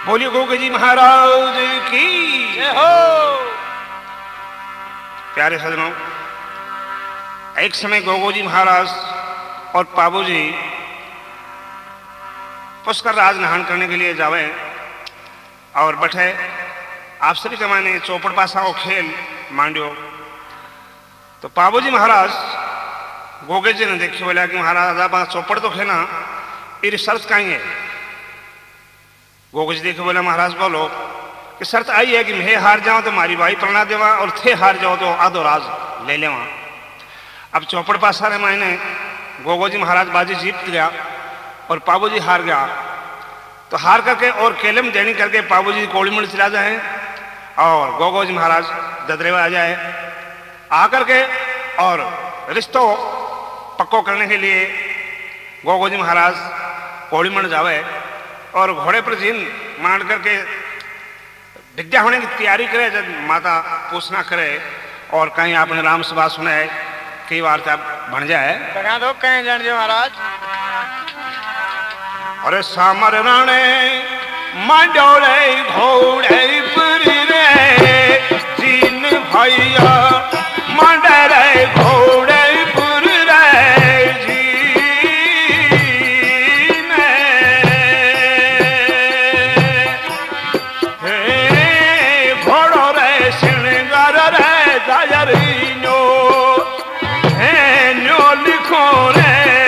बोलिए गोगे जी महाराज की जय हो। प्यारे सज्जनों, एक समय गोगो जी महाराज और पाबू जी पुष्कर राज नहान करने के लिए जावे और बैठे आप सभी के माने चौपड़ पासा को खेल मांडियो। तो पाबू जी महाराज गोगे जी ने देखी बोला कि महाराज आप चौपड़ तो खेना, ये शर्त कहीं है। गोगे जी देखे बोला महाराज बोलो कि शर्त आई है कि मैं हार जाऊं तो मारी भाई प्रणा देवा और थे हार जाओ तो आधो राज ले लेवा। अब चौपड़ पासा रे मायने गोगो जी महाराज बाजी जीत गया और पाबू जी हार गया। तो हार करके और केलम देनी करके पाबू जी कोड़ी में चला जाए और गोगो जी महाराज ददरेवा आ जाए। आकर के और रिश्तों पक्को करने के लिए गोगो जी महाराज कोड़ी में जावे और घोड़े पर जीन मान करके विद्या होने की तैयारी करे। जब माता पूछना करे और कहीं आपने राम सभा सुनाए कई वार्ता बन जाए बना दो कहीं जान जो महाराज। अरे सामर राणे मांडोले घोड़े पर रे जीन भैया मांडरे घोड़े पर रे जीन हे घोड़ो रे सिंगार रे जायरी नो हे नो लिखो रे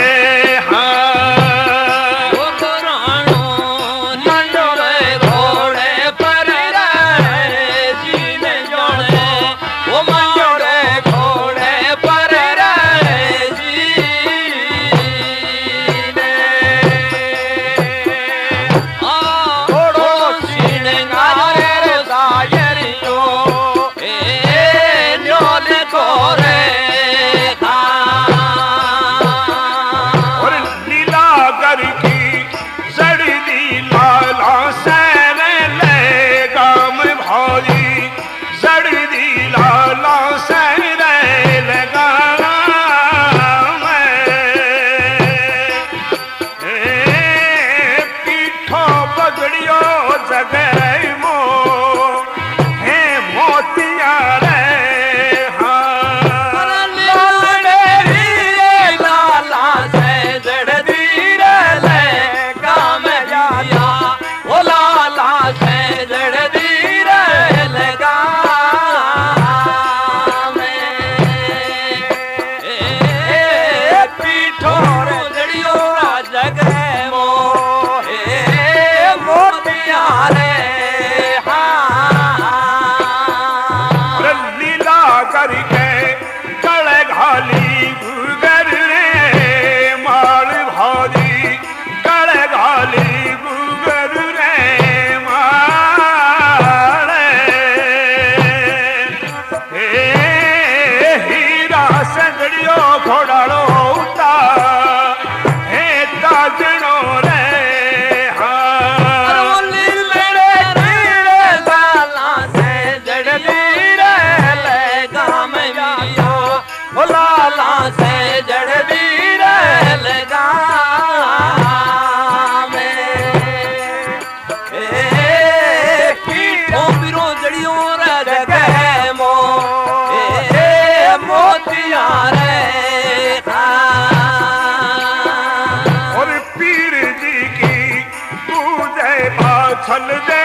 छल दे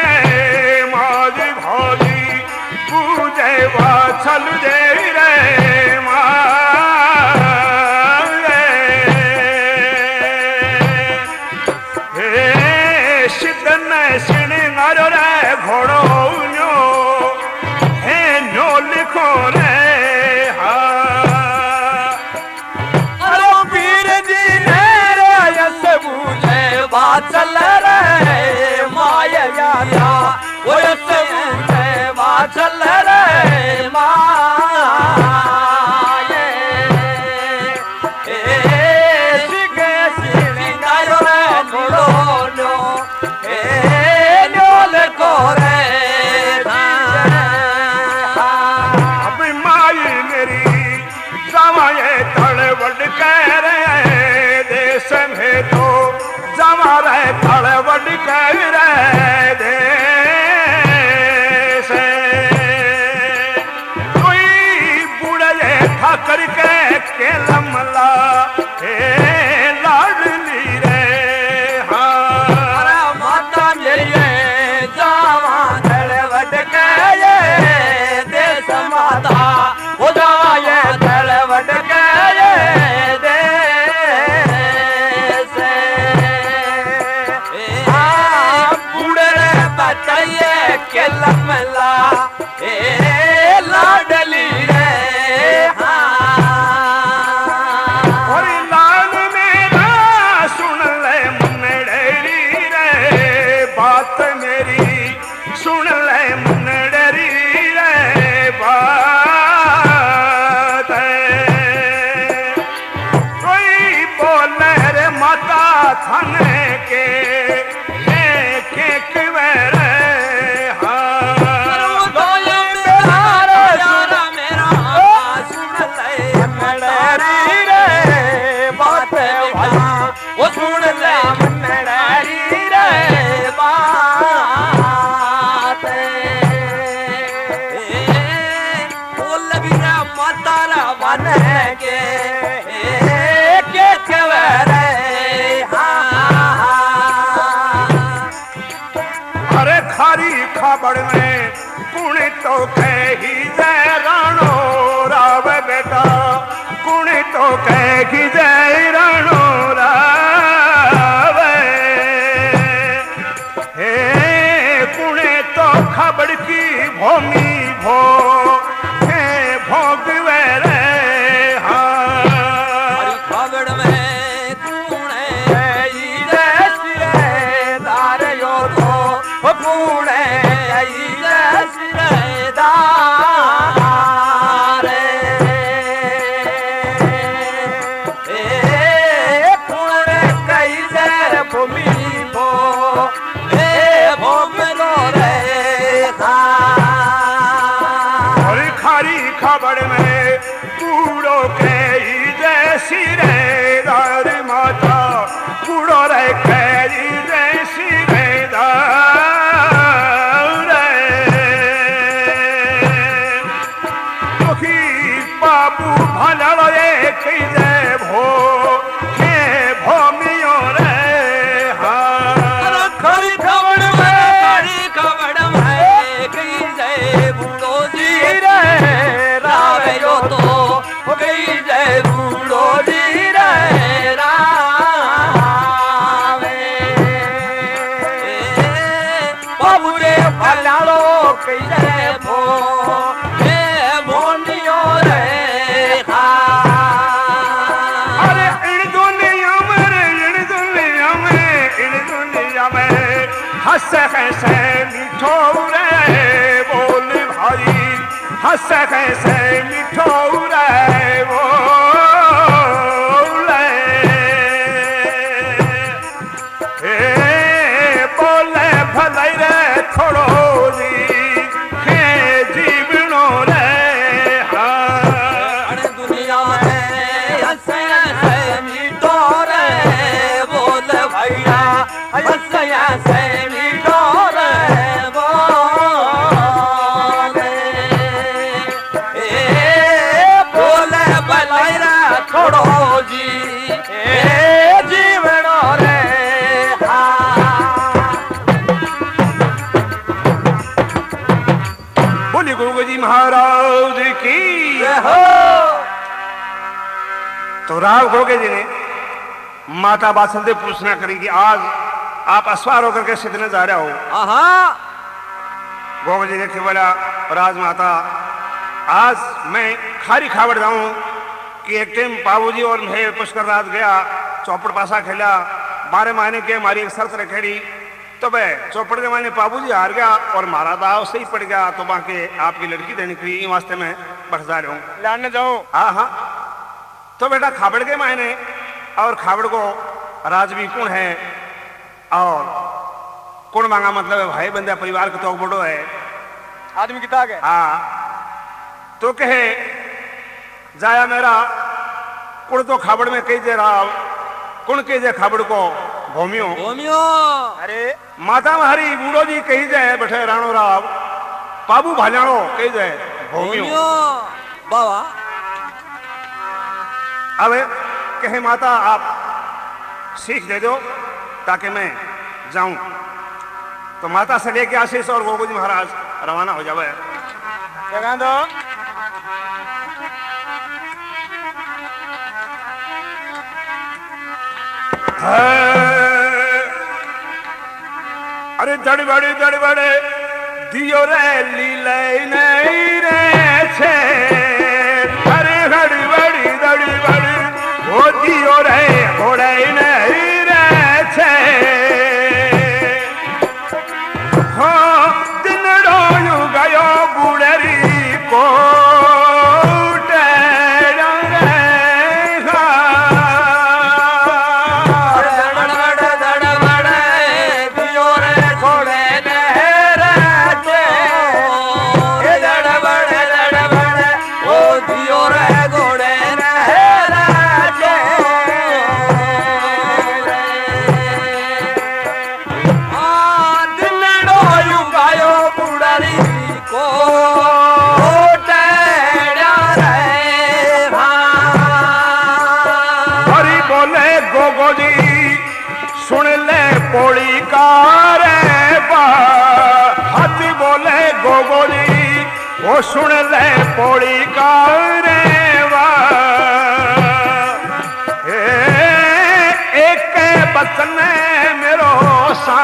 रे माज भाजी पूजे वा छल दे रे हे सिद्धन सिणगार रे घोड़ो नो हे नो लिखो रे अरे पीर जी ने यस बूझे बात चल रे माया यादा वो यस बूझे बात चल रे माये सिगे सिंगार रे घोड़ो नो नो लिखो रे कह रहे देश में तो जमा रहे थड़ वड कर दे से कोई बुढ़े था करके के लमला लाडली रे हाँ माता मेरी जावा दल वड कर दे समाता उदाये दल वड कर दे से बताइए के लमला लाडली रे और लाल मेरा सुन ले मुन्नड़ी रे बात मेरी सुन ले मुन्नड़ी रे बात कोई बोले रे माता थाने के खबर में कुण तो कही जय राणो राव बेटा कुण तो कही जय राणो राव हे कुण तो खबर की भूमि भो हे भोग रे हाँ खबर में कुण दार यो तो कुण खबर में कूड़ो के जैसी रे दार माता कूड़ो रे के जैसी रे दार बाबू भला कही जय भो हे भूमियो रे हाँ खरी खबर में कही जय बूढ़ो जी रे रावे यो तो कही जय बूढ़ो जी रे रावे बाबू रे भलालो कही जय भो हे भोनियो रे अरे इन दुनिया में हंस कैसे मीठो रे बोल भाई हंस कैसे मीठो रे बोल बोले भलाई रे थोड़ो जी हे जीवनो रे हाँ दुनिया में हंस कैसे मीठो रे बोल भैया हंस कैसे मीठो रे बोले भलाई रे थोड़ो जी जीवनो रे बोली गोगो जी महाराज की हो। तो राव गोगे जी ने माता बादशाह से पूछना करी कि आज आप अस्वार होकर के सिद्धने जा रहे हो। गोगे जी ने कि बोला राजमाता आज मैं खारी खावड़ जाऊं कि एक टाइम बाबूजी और मैं पुष्कर रात गया चौपड़ पासा खेला 12 महीने के हमारी एक शर्त रखेड़ी तो मैं चौपड़ के मायने बाबूजी हार गया और मारा दाव से ही पड़ गया तो बाकी आपकी लड़की देने के लिए वास्ते में बरसा रहा हूँ लाने जाऊं। हाँ हाँ तो बेटा खाबड़ के मायने और खाबड़ को राजवी कौन है और कौन मांगा मतलब है भाई बंदे परिवार का तो बड़ो है आदमी कितना है। हाँ तो कहे जाया मेरा कुड़ तो खाबड़ में कही दे रहा कुण कही दे खाबड़ को भूमियो भूमियो अरे माता हरी बूढ़ो जी कही जाए बैठे राणो राव पाबू भाजाणो कही जाए भूमियो भूमियो बाबा अब कहे माता आप सीख दे दो ताकि मैं जाऊं। तो माता से लेके आशीष और गोगो जी महाराज रवाना हो जावे। जगह दो अरे जड़ बड़े दियो रे लीले नहीं रे छे अरे घड़ी बड़ी वो दियो रे घोड़े नहीं रे छे हाँ दिन रोयू गयो बुढ़री को पोड़ी कारे हाथी बोले गोगोली वो सुन ले पोड़ी कारे एक बचन मेरो सा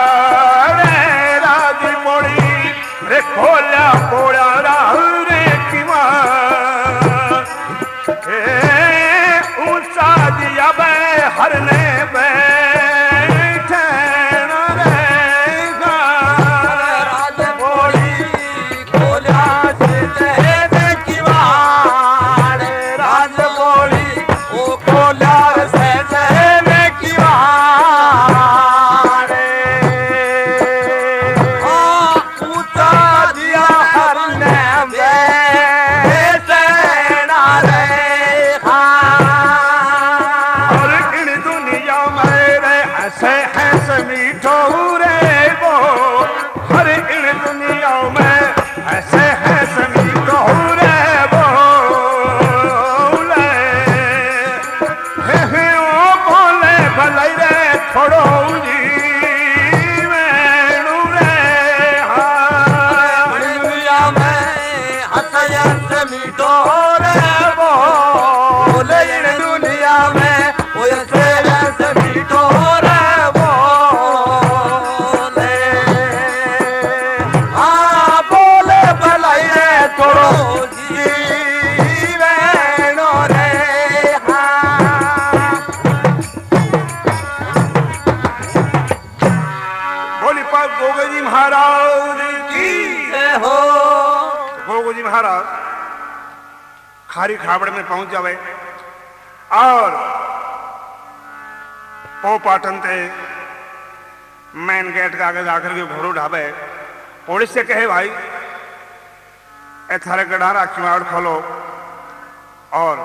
खोला पोड़ा रे हरने बैठे राज बोली खोला से तेरे किवाड़ राज बोली ओ खोला से तेरे किवाड़ ऊंचा दिया हरने बैठे नारे और इन दुनिया में रे ऐसे ऐसे मीठो रे वो हर इन दुनिया में ऐसे ऐसे मीठो रे वो हे ओ बोले भले रे थोड़ो जी मैनू रे दुनिया में हंसया से मीठो रे बोले इन दुनिया में वो हंसया से मीठो रे बोले बोले भलाई रे थोड़ो जीवेनो रे बोली पर गोगो जी महाराज की हो गोगो जी महाराज खारी खाबड़ में पहुंच जावे और पो पाटन थे मेन गेट के आगे जाकर के घोड़ू ढाबे पुलिस से कहे भाई ए थारे गडारा किवाड़ खोलो और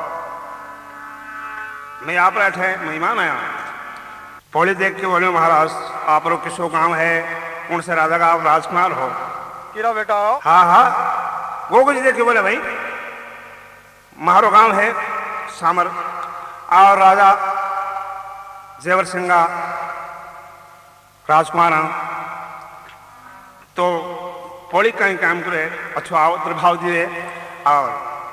मैं आप बैठे मेहमान आया पुलिस देख के बोले महाराज आप लोग किसो गांव है उनसे राजा का आप राजकुमार हो किरा बेटा हो हाँ हाँ गोगो जी देख के बोले भाई मारो गांव है सामर और राजा जेवर सिंगा राजकुमार तो पौड़ी कहीं काम करे अच्छो आओ प्रभाव दिए और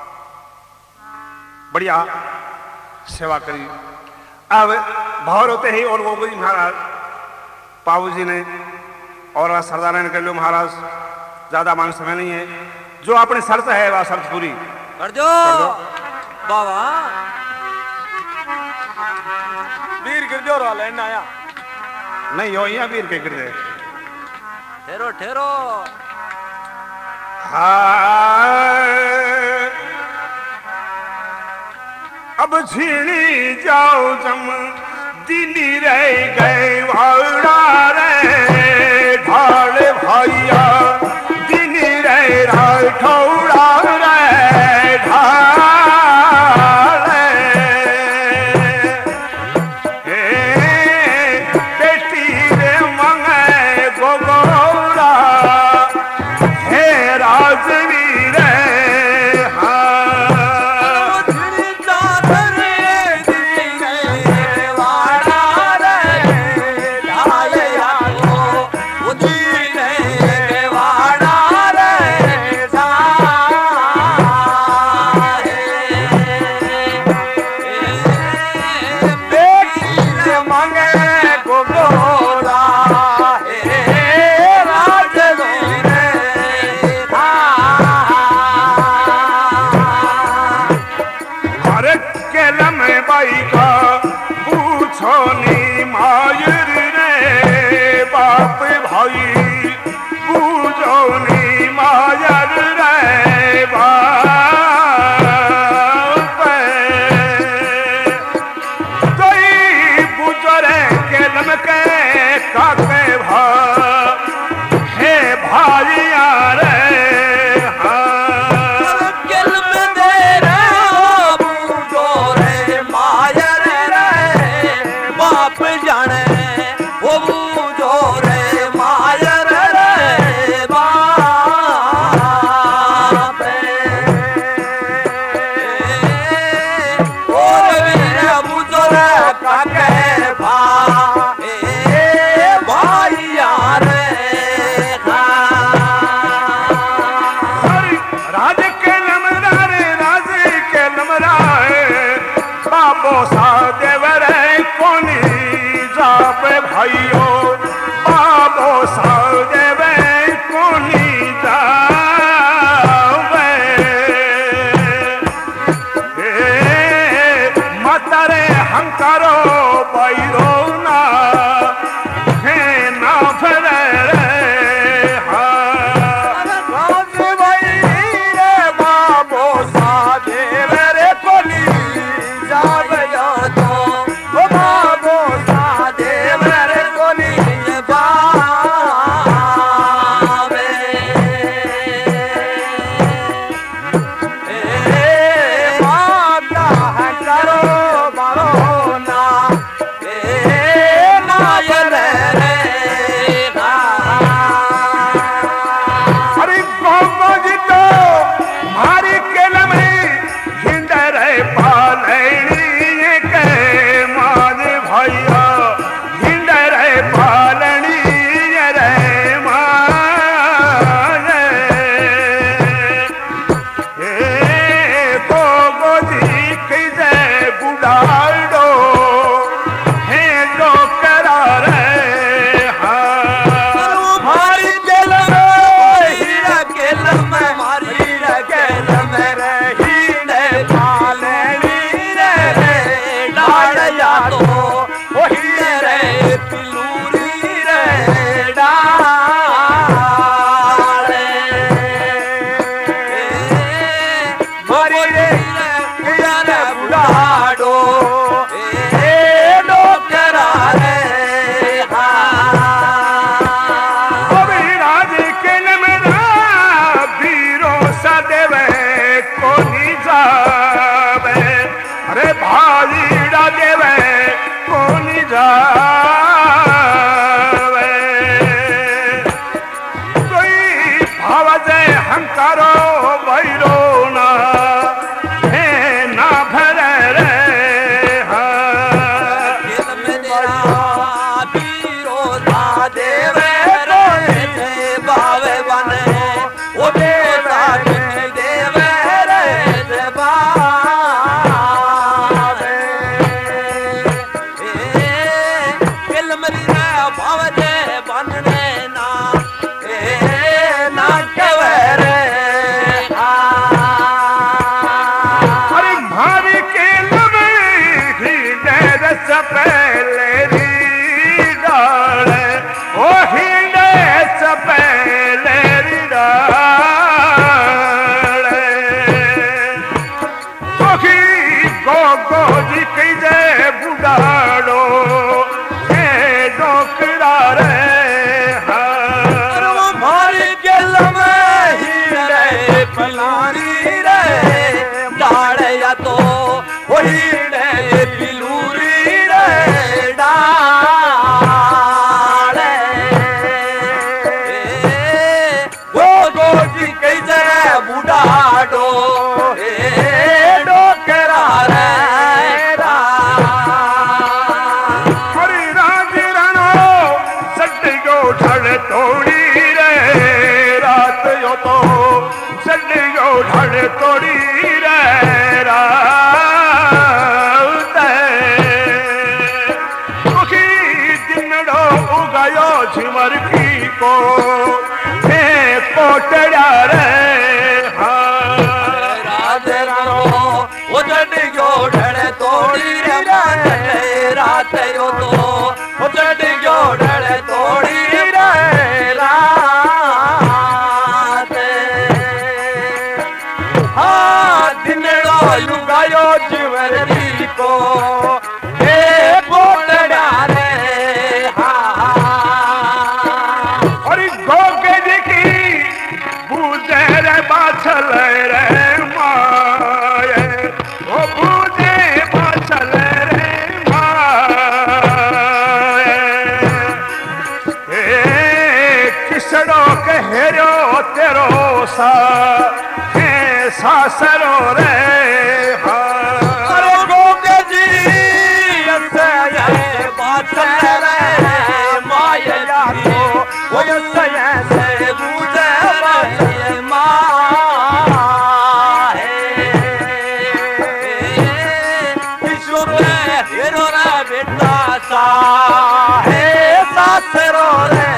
बढ़िया सेवा करी। अब भाव होते ही और गोगो जी महाराज बाबू जी ने और सरदार ने कर लो महाराज ज्यादा मांग समय नहीं है जो अपनी शर्त है वह शर्त पूरी कर दो बाबा वीर गिरजोर वाला है आया नहीं हो यहाँ वीर के गिरदे ठहरो ठहरो अब झीली जाओ जम दिली रह गए भाड़ा रे ढाल भैया दिली रह ठौड़ा रे ढाल बेटी रे मंगे गोगोरा हे राजवीर भाई करो भैरो ना हे ना भरे रे सासरो रे अरे गोगे जी बात रे माया तो वो से बूझे माँ विश्व में हेरो रे बेटा सा है सासरो रे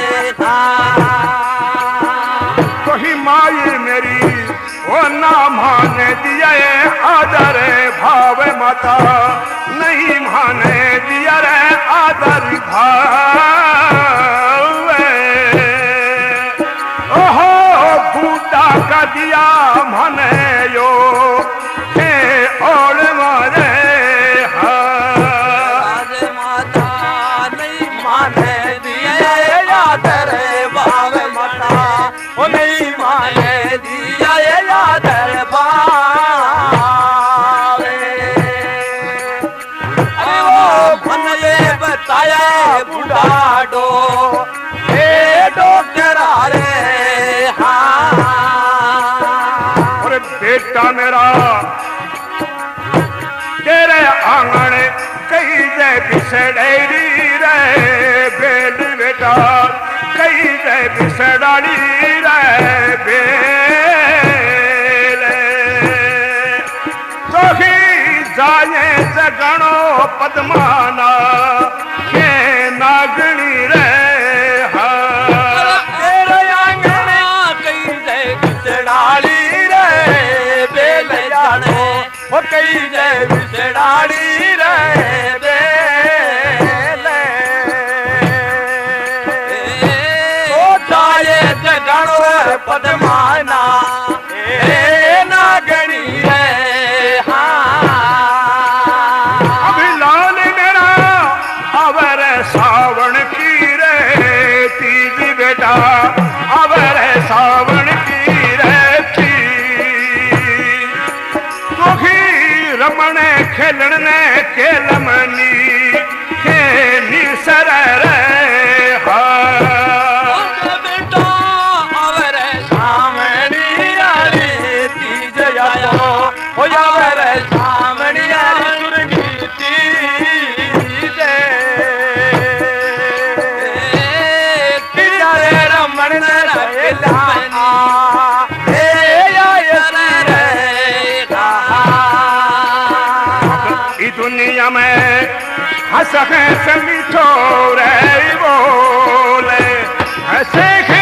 कोई माई मेरी वो ना माने दिया आदर भाव माता नहीं माने दिया रे आदर भाव ओहो बूटा का दिया माने यो हे और मारे माता नहीं माने दिया आदर भाव माता वो नहीं माने दिया बुढ़ाडो हे डोकरा रे और बेटा मेरा तेरे आंगन कई दे बिसड़ेरी रे बेल बेटा कई दे बिसड़ाड़ी रे बेल सोही जाए जगणो पद्माना नागणी रे तेरे आंगन कई जय बिसड़ाड़ी रे बेल जाने वो कई जय बिसड़ाड़ी रे बेल तो जाए जगणो पद्माना नागणी रे सावन की रे तीज बेटा अबर सावन की रे दुखी रमण खेलने के लमनी के निसर रे बेटा अबर सावनी सखे से मीठो रे बोले ऐसे